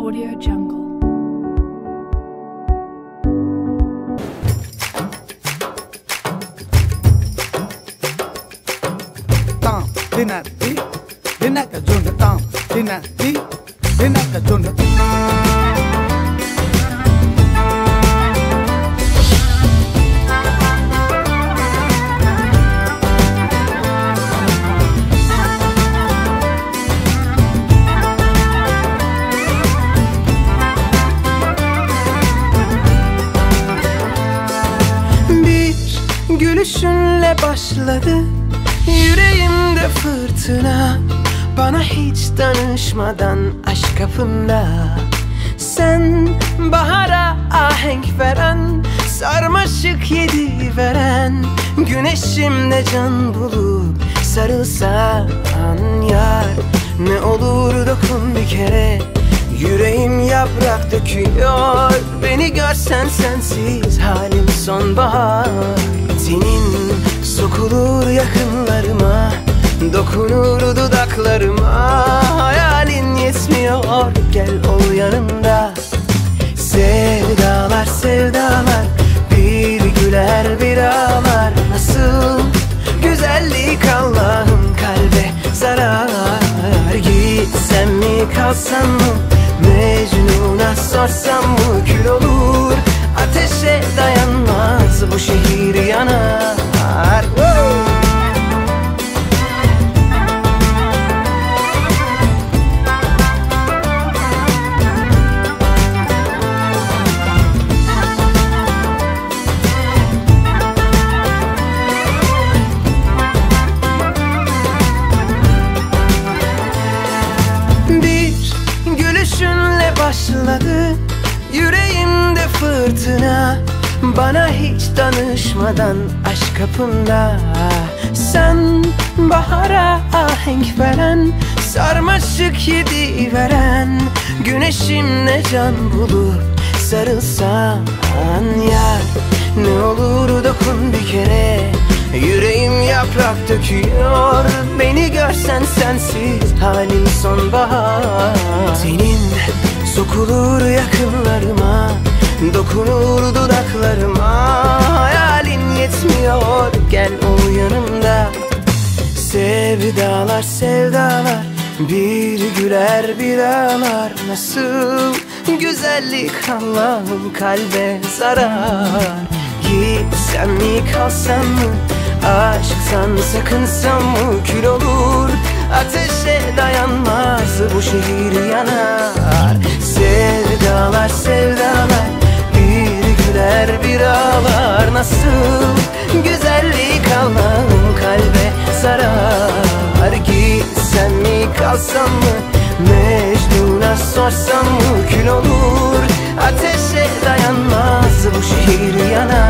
Audio Jungle. Tam dinati dinaka junda tam dinati dinaka junda. Gülüşünle başladı yüreğimde fırtına. Bana hiç danışmadan aşk kapında. Sen bahara ahenk veren, sarmaşık yedi veren, güneşimde can bulup sarılsan yar. Ne olur dokun bir kere, yüreğim yaprak döküyor. Beni görsen sensiz halim sonbahar. Senin sokulur yakınlarıma, dokunur dudaklarıma. Hayalin yetmiyor, gel ol yanımda. Sevdalar sevdalar, bir güler bir ağlar. Nasıl güzellik Allah'ım, kalbe zarar. Gitsem mi kalsam mı, Mecnun'a sorsam mı, kül olur. Ateşe dayanmaz bu şehir yanar. Bir gülüşünle başladı yüreğimde fırtına. Bana hiç danışmadan aşk kapında. Sen bahara ahenk veren, sarmaşık yedi veren, güneşimle can bulup sarılsan yar. Ne olur dokun bir kere, yüreğim yaprak döküyor. Beni görsen sensiz halim sonbahar. Senin sokulur yakınlarıma, dokunur dudaklarıma. Hayalin yetmiyor, gel ol yanımda. Sevdalar sevdalar, bir güler bir ağlar. Nasıl güzellik Allah'ım, kalbe zarar. Gitsem mi kalsam mı, aşksan sakınsam mı, kül olur. Ateşe dayanmaz bu şehir yanar. Sevdalar sevdalar, bir güler bir ağlar. Nasıl güzellik Allah'ım, kalbe zarar. Gitsem mi kalsam mı, Mecnun'a sorsam mı, kül olur. Ateşe dayanmaz bu şehir yanar.